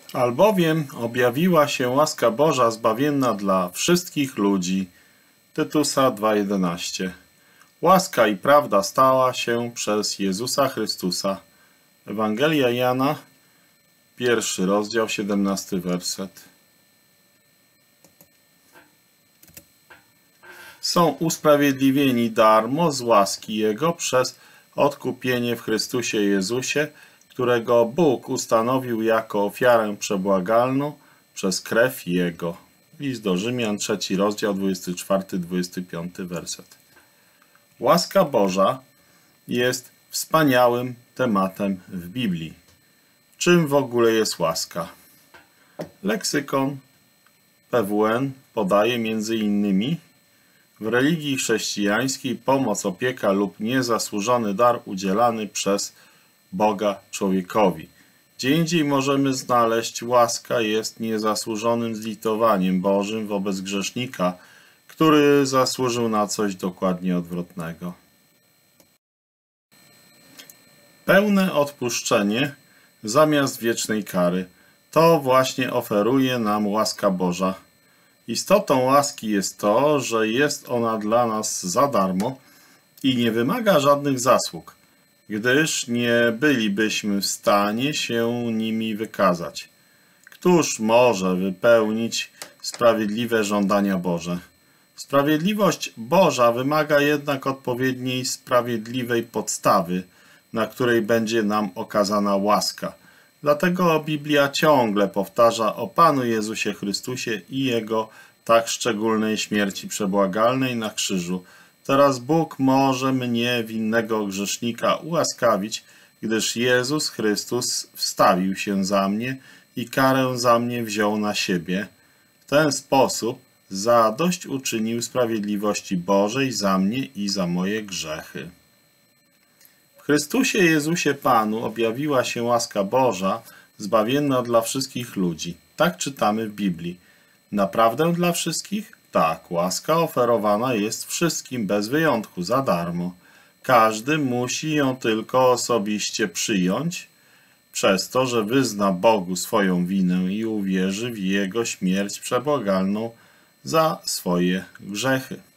Albowiem objawiła się łaska Boża zbawienna dla wszystkich ludzi. Tytusa 2:11. Łaska i prawda stała się przez Jezusa Chrystusa. Ewangelia Jana, 1 rozdział, 17 werset. Są usprawiedliwieni darmo z łaski Jego przez odkupienie w Chrystusie Jezusie, którego Bóg ustanowił jako ofiarę przebłagalną przez krew Jego. List do Rzymian, 3 rozdział, 24-25 werset. Łaska Boża jest wspaniałym tematem w Biblii. Czym w ogóle jest łaska? Leksykon PWN podaje między innymi: w religii chrześcijańskiej pomoc, opieka lub niezasłużony dar udzielany przez Boga człowiekowi. Gdzie indziej możemy znaleźć: łaska jest niezasłużonym zlitowaniem Bożym wobec grzesznika, który zasłużył na coś dokładnie odwrotnego. Pełne odpuszczenie zamiast wiecznej kary. To właśnie oferuje nam łaska Boża. Istotą łaski jest to, że jest ona dla nas za darmo i nie wymaga żadnych zasług, gdyż nie bylibyśmy w stanie się nimi wykazać. Któż może wypełnić sprawiedliwe żądania Boże? Sprawiedliwość Boża wymaga jednak odpowiedniej sprawiedliwej podstawy, na której będzie nam okazana łaska. Dlatego Biblia ciągle powtarza o Panu Jezusie Chrystusie i Jego tak szczególnej śmierci przebłagalnej na krzyżu. Teraz Bóg może mnie, winnego grzesznika, ułaskawić, gdyż Jezus Chrystus wstawił się za mnie i karę za mnie wziął na siebie. W ten sposób zadośćuczynił sprawiedliwości Bożej za mnie i za moje grzechy. W Chrystusie Jezusie Panu objawiła się łaska Boża, zbawienna dla wszystkich ludzi. Tak czytamy w Biblii. Naprawdę dla wszystkich? Tak, łaska oferowana jest wszystkim bez wyjątku, za darmo. Każdy musi ją tylko osobiście przyjąć, przez to, że wyzna Bogu swoją winę i uwierzy w Jego śmierć przebłagalną za swoje grzechy.